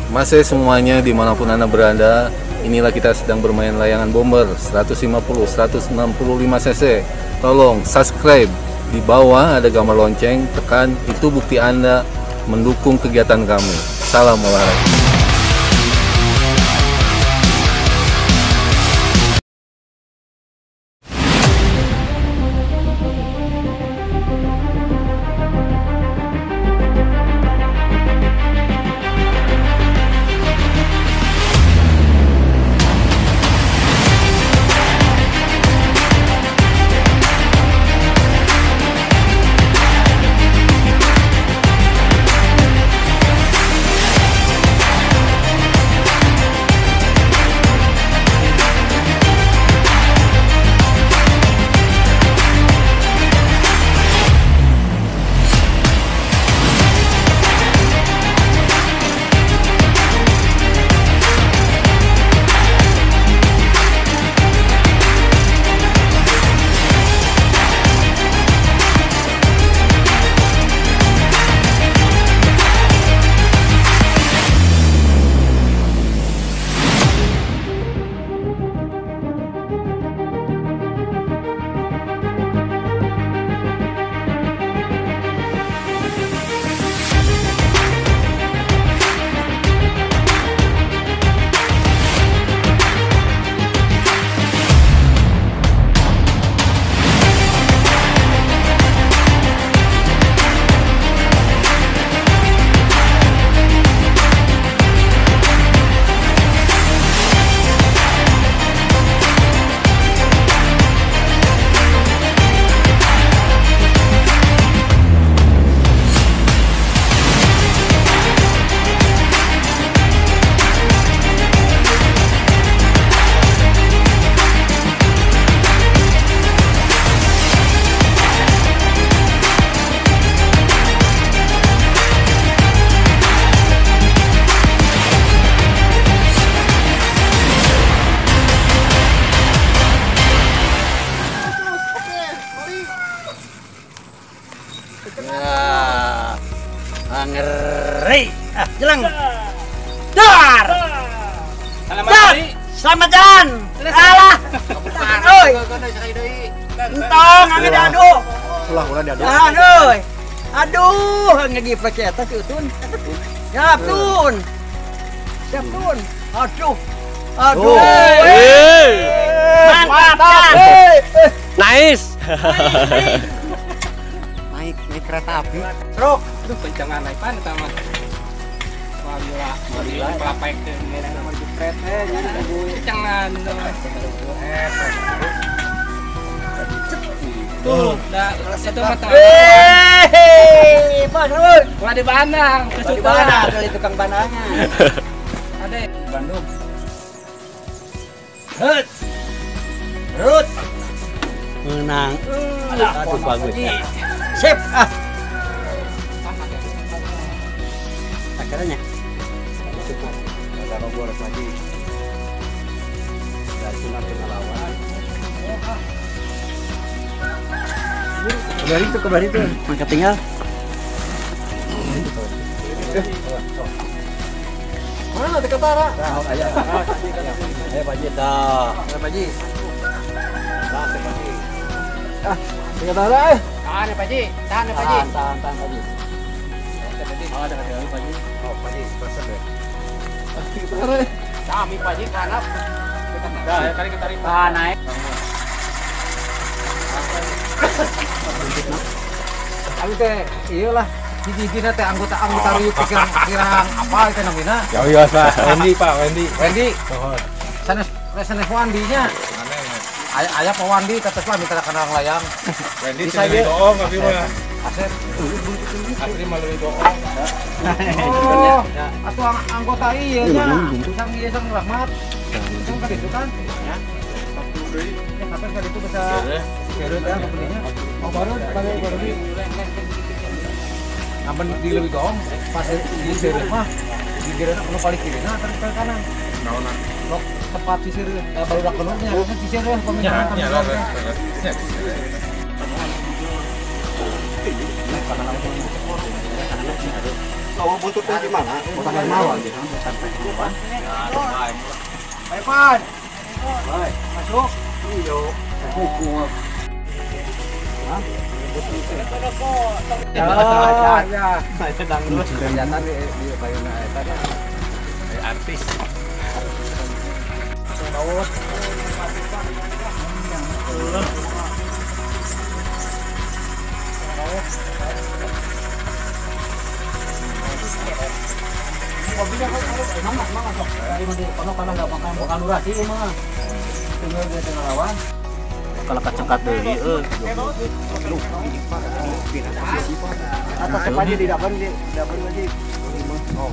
Masih semuanya dimanapun Anda berada, inilah kita sedang bermain layangan bomber 150-165 cc. Tolong subscribe, di bawah ada gambar lonceng, tekan, itu bukti Anda mendukung kegiatan kami. Salam olahraga. Ngeri. Jelang. Dar. Selamat jalan. Alah. Oi. Entong angin diadu. Ulah diadu. Jalan euy. Aduh, ngegiplek eta si Utun. Siap, Tun. Siap, Tun. Aduh. Aduh. Mantap. Nice. Naik kereta api. Truk. Aduh, kencangan naik pan eta mah. Marila pelapek teh nama jepret teh jadi kencangan. Tuh, dah itu mah tengah. Pas euy. Ulah di Bandung, Di mana kali tukang bananya? Ade Bandung. Hut. Rut. Menang. Aduh bagus. Sip. Akhirnya. Cukup. Kalau gua harus lagi. Dari Sunan lawan. Kembali itu. Mangkat tinggal. Mana teh ketara? Ayo Pak Ji dah. Ayo Pak Ji. Dah, Pak Ji. Teh ketara Tahan Pak Ji, tahan Pak Ji. Tahan Pak Ji. Oh, ada Pak Ji. Oh, Pak Ji, presen deh. Kami Pak Ji kanap. Dah, kali kita tarik. Ah, naik. Abi teh iyalah hiji-hijina teh anggota riuk kirang apa itu namina? Ya biasa, Wendy. Sanes Wandinya. Aya Pak Wandi kata lah mitra kenal layang. Wendy Bisa ge. doong abi mah. Asep. Asli melalui doong. Oh, atuh anggota ieu nya. Sang Rahmat. Sang ka ditu kan? Ya. Ya, kapan ka ditu bisa keureut ya kompeninya. Oh, baru Namun di lebih doong pas di seureut mah di geureuh anu paling kirina kan ke kanan. Naonna? Rok tepat sisir baru dak penuhnya harusnya sisir ya Ya, pemindahan. ya. Tahu buntutnya gimana? Bukan mau aja kan. Ayo Pan. Masuk. Iyo. Ya. Sedang dulu. Ternyata di payuna eta artis. Kalau kacengkat deui Atas apa aja di dapur lagi. Oh.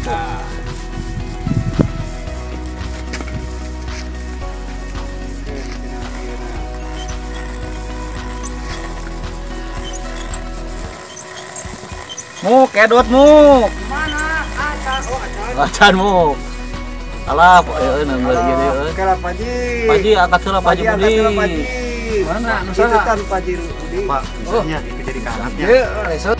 Muk, kedot muk. Mana? Acan muk. Alah, nambah gitu euy. Kalau Paji. Paji angkat heula Paji Budi. Mana? Itu kan Paji Budi. Pak, misalnya itu jadi kanatnya. Ye, resep.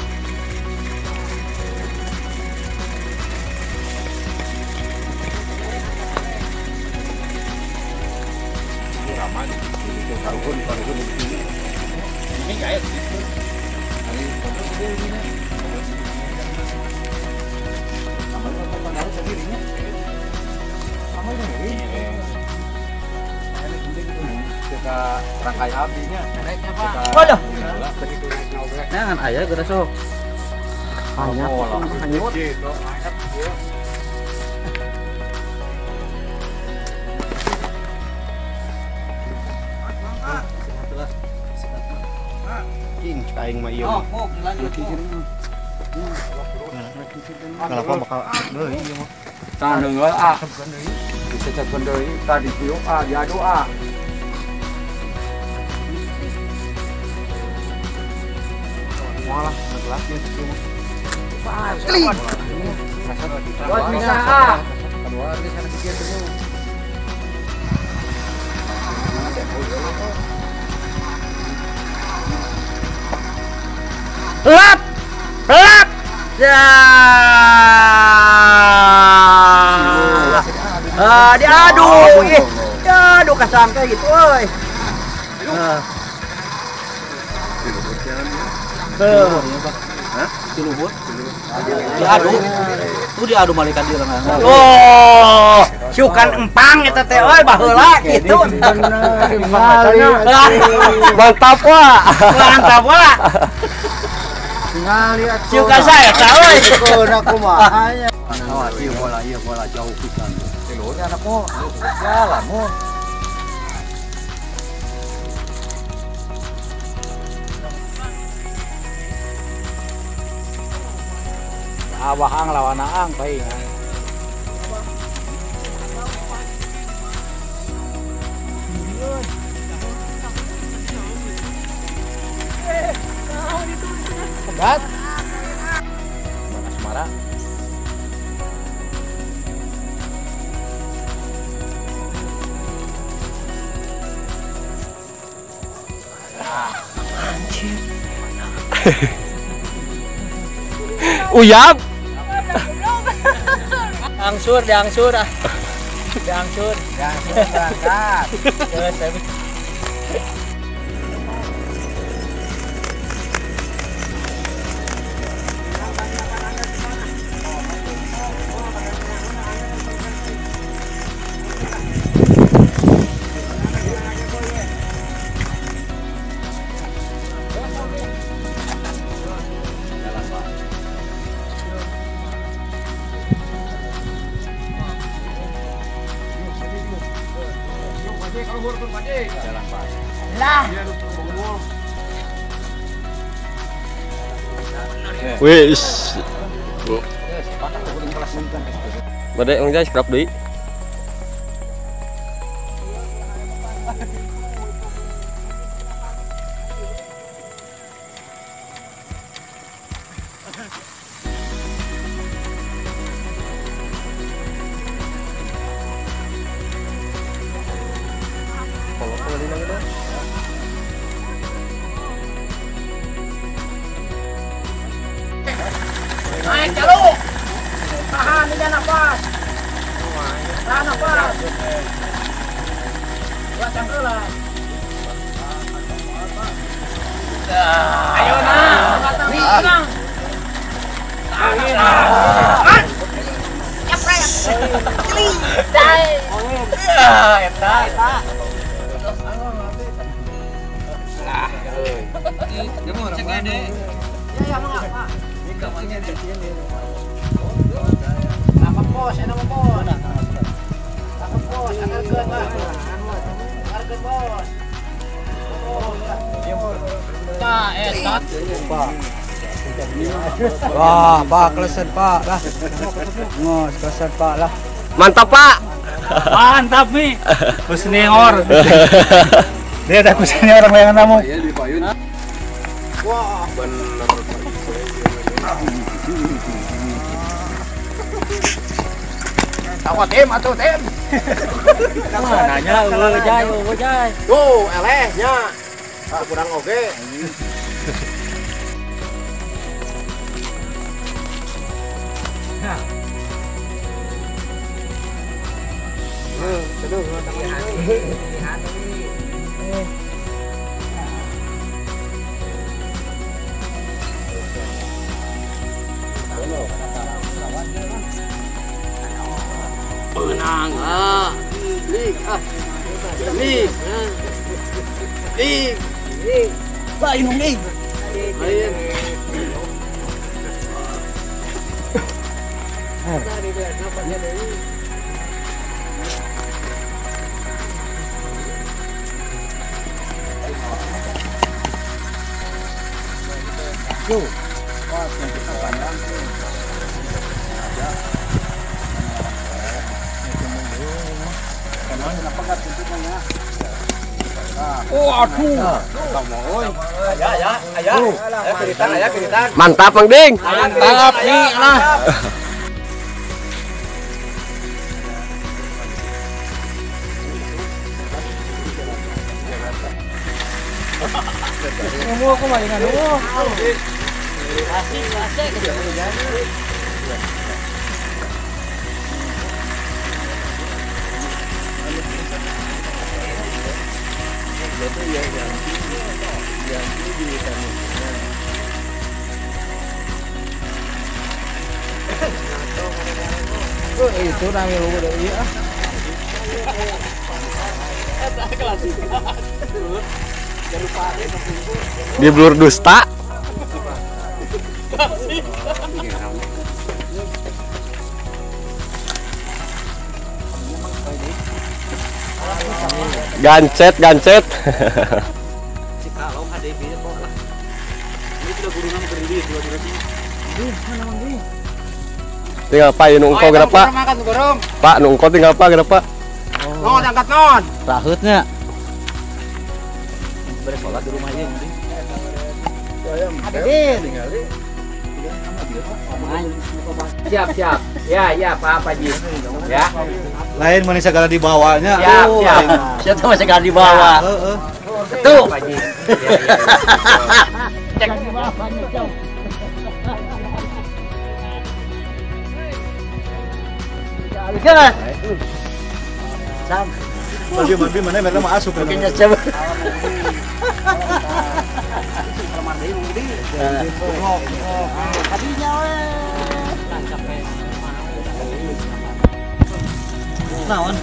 Kita rangkai abdinya. Waduh. Jangan ayah geus sok. Hanyut. Hanyut. King aing mah ieu. Muk, lanjut. Kalau apa bakal deui ieu mah. Tahan deui ah. Bisa cekeun deui tadi piuk ah diadu ah. Malah ngelas ieu kieu mah. Buat bisa ah. Kedua di sana pikir dulu. Lap. Lap. Ya. Diadu. Diadu kasangka gitu euy. Diadu. Tuh diadu malaikat di renang. Oh, sukan empang eta teh euy baheula gitu. Mantap wah. Mantap wah. Ningali atuh. Suka saya euy. Keuna kumaha nya. Awas ieu bola jauh pisan. Tilurnya anakmu jalan mu. Abahang lawan aang paing. Pegat. Mana Asmara? Uyap. Diangsur ah. Diangsur. Berangkat. Terus tapi lah. Wis. Bade ang guys, scrap deui. Naik jalur. Sana Pak. Buat cangkelan. Ayo nah. Wah, Pak, keleset Pak lah. Ngos, keleset Pak lah. Mantap Pak. Mantap nih. Senior. Dia ada senior orang layangan tamu. Wah, bener. Tawa tim atuh tim. Nanya ujay. Tuh, elehnya. Kurang oke. Menang lik lain dong lik lain mantap Mang Ding. Mantap nih lah. Mau aku mainan dulu. Itu namanya lu udah iya. Di blur dusta. Gancet. Tinggal Pak, nungko gerapa. Pak, nungko tinggal Pak gerapa. Non, angkat non. Rahutnya. Bersolat di rumah aja. Siap. Ya, Pak Haji. Ya. Lain mana segala dibawanya. Siap. Siapa masih segala dibawa. Tuh, Pak Haji. Cek. Jalan. Mandi mana mereka mau asup. Kayaknya coba. Naon?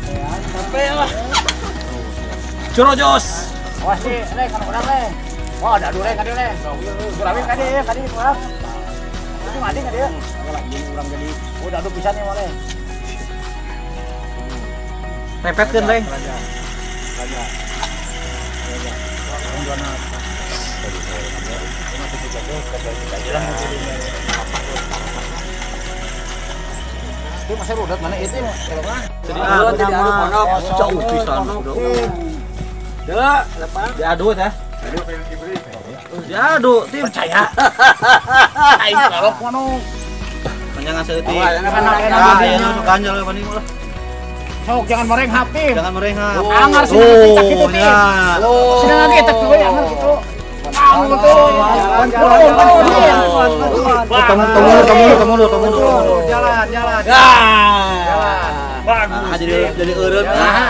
Curojos. Wah sih, kan orang wah ada dure kan dia Kurawin kan dia, kurang. Itu mandi kan dia. Kurang jadi. Udah adu pisan nih boleh. Pepetkeun leh. Itu masih rudat mana itu? Jadi jauh pisan. Diadu teh. Diadu tim percaya. Aing kalau kono. Jangan seutik. Jangan suka anjal pani mah. Sok jangan merenghap tim. Jangan merenghap. Angar sih gitu tim. Sedang lagi tak tuh angar gitu. Temu dulu. Jalan. Jadi eureun.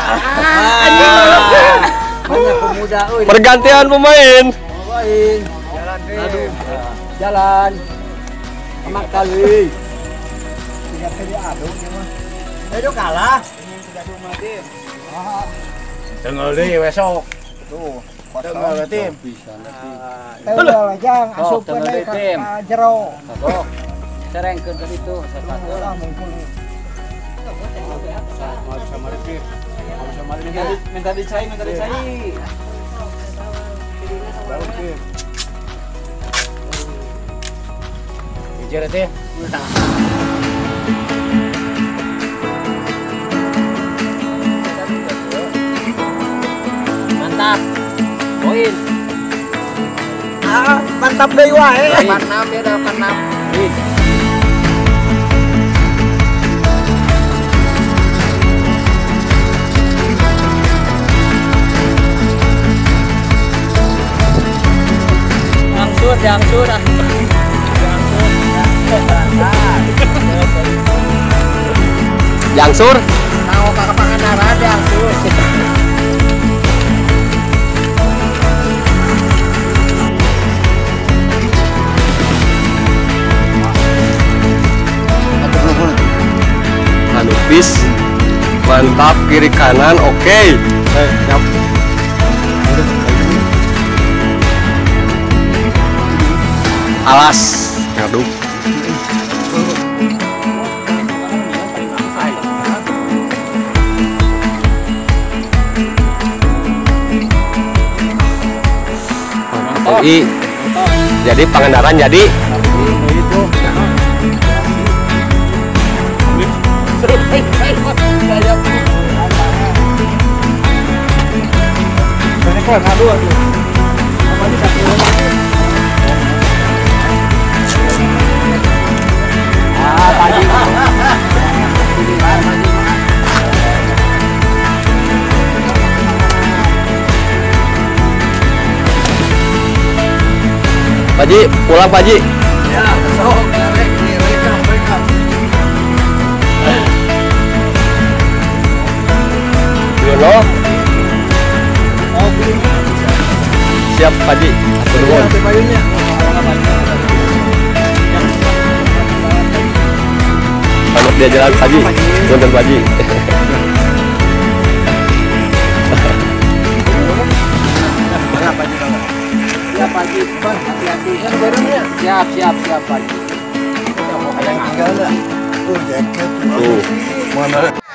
Banyak pemuda, euy. Pergantian pemain. Poin. Jalan deh. Aduh. Jalan. Emak kali. Tiga kali aduh ya mah. Itu kalah. Tengah deh besok. Tuh. Tengah tim. Tengah lajang asup tengah ke tim. jero. Tuh. Serengkeun tadi tuh sepatu. Minta dicai. Bicara teh. Mantap. Poin. Mantap deui wae. 86 ya 86. Jangsur ah. Jangsur. Tahu kakak Pangandaran jangsur. Anubis. Mantap kiri kanan. Oke. Siap. Alas. Aduh. Jadi Pangandaran jadi. Pak Ji, pulang Pak Ji. Ya, besok rekam. Yono. Siap Pak Ji. Atur nuhun. Selamat dia jalan Pak Ji. Punten Pak Ji. Siap Haji, hati-hati. Siap Haji. Tuh.